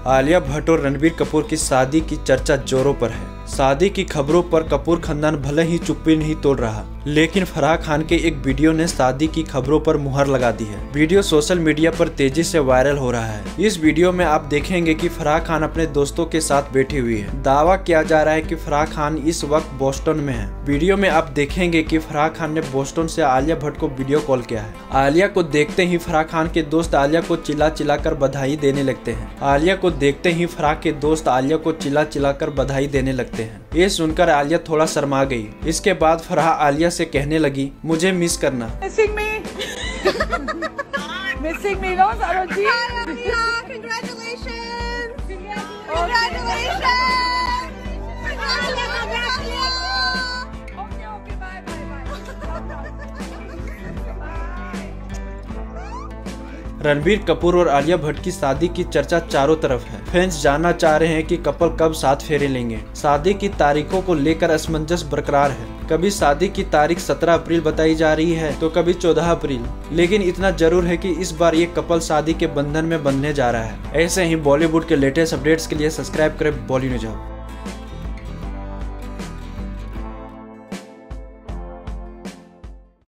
आलिया भट्ट और रणबीर कपूर की शादी की चर्चा जोरों पर है। शादी की खबरों पर कपूर खानदान भले ही चुप्पी नहीं तोड़ रहा, लेकिन फराह खान के एक वीडियो ने शादी की खबरों पर मुहर लगा दी है। वीडियो सोशल मीडिया पर तेजी से वायरल हो रहा है। इस वीडियो में आप देखेंगे कि फराह खान अपने दोस्तों के साथ बैठी हुई है। दावा किया जा रहा है कि फराह खान इस वक्त बोस्टन में है। वीडियो में आप देखेंगे कि फराह खान ने बोस्टन से आलिया भट्ट को वीडियो कॉल किया है। आलिया को देखते ही फराह खान के दोस्त आलिया को चिल्ला चिल्लाकर बधाई देने लगते हैं। आलिया को देखते ही फराह के दोस्त आलिया को चिल्ला चिल्लाकर बधाई देने लगते हैं। ये सुनकर आलिया थोड़ा शर्मा गई। इसके बाद फराह आलिया से कहने लगी, मुझे मिस करना। Missing me, no, Saroji? Hi, Alia! Congratulations! Congratulations! Okay, bye. Ranbir Kapoor और आलिया भट्ट की शादी की चर्चा चारों तरफ है। फैंस जानना चाह रहे हैं कि कपल कब साथ फेरे लेंगे। शादी की तारीखों को लेकर असमंजस बरकरार है। कभी शादी की तारीख 17 अप्रैल बताई जा रही है तो कभी 14 अप्रैल। लेकिन इतना जरूर है कि इस बार ये कपल शादी के बंधन में बंधने जा रहा है। ऐसे ही बॉलीवुड के लेटेस्ट अपडेट्स के लिए सब्सक्राइब करें बॉली न्यूज।